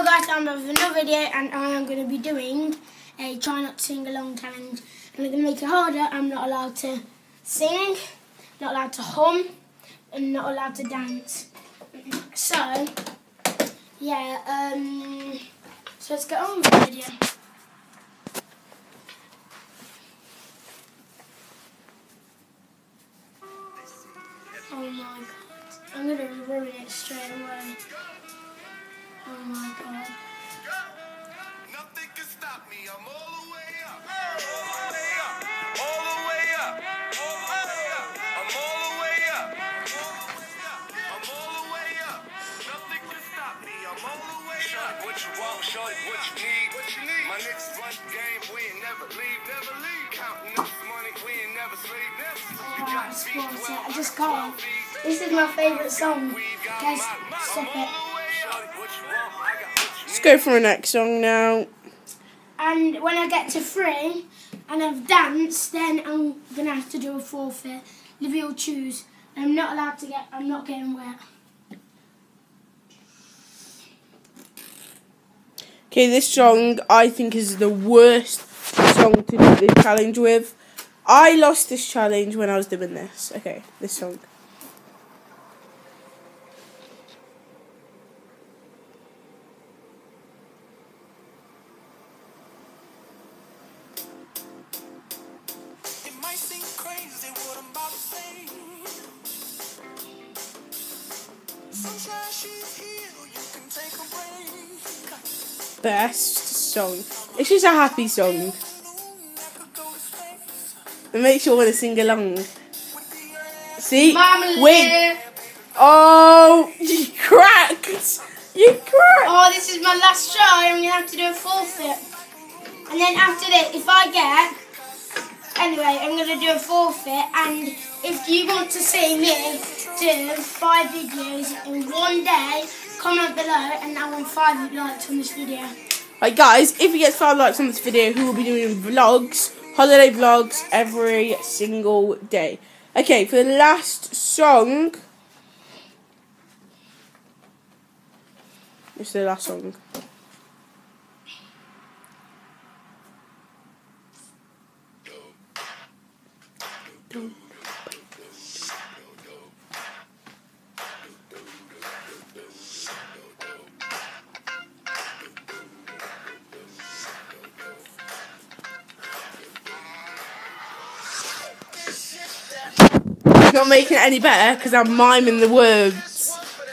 guys, I'm with another video and I am going to be doing a try not to sing along challenge. And I'm going to make it harder. I'm not allowed to sing, not allowed to hum, and not allowed to dance. So, yeah, so let's get on with the video. Oh my god, I'm going to ruin it straight away. Oh my god. Nothing can stop me. I'm all the way up. All the way up. All the way up. All the way up. I'm all the way up. I'm all the way up. Nothing can stop me. I'm all the way up. Shorty, what you want? Shorty, what you need? What you need? My niggas run the game. We ain't never leave. Never leave. Counting this money. We ain't never sleep. Never. I just can't. This is my favourite song. Guys, stop it. Let's go for the next song now. And when I get to 3 and I've danced, then I'm going to have to do a forfeit. Livy will choose. I'm not allowed to get, I'm not getting wet. Okay, this song I think is the worst song to do this challenge with. I lost this challenge when I was doing this. Okay, this song. Best song. It's just a happy song. It makes you want to sing along. See? Wait. Oh, you cracked. You cracked. Oh, this is my last try. I'm going to have to do a forfeit. And then after this, if I get... Anyway, I'm going to do a forfeit. And if you want to see me do 5 videos in one day, comment below and I want 5 likes on this video. Right guys, if he gets 5 likes on this video, he will be doing vlogs, holiday vlogs every single day. Okay, for the last song. This is the last song. Not making it any better because I'm miming the words.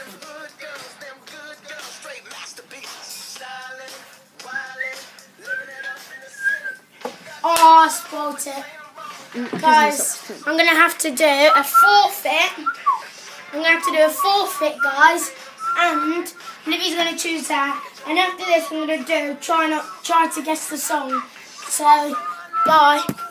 Oh, I spoiled it. Guys, I'm going to have to do a forfeit. I'm going to have to do a forfeit, guys. And Livy's going to choose that. And after this, I'm going to do try to guess the song. So, bye.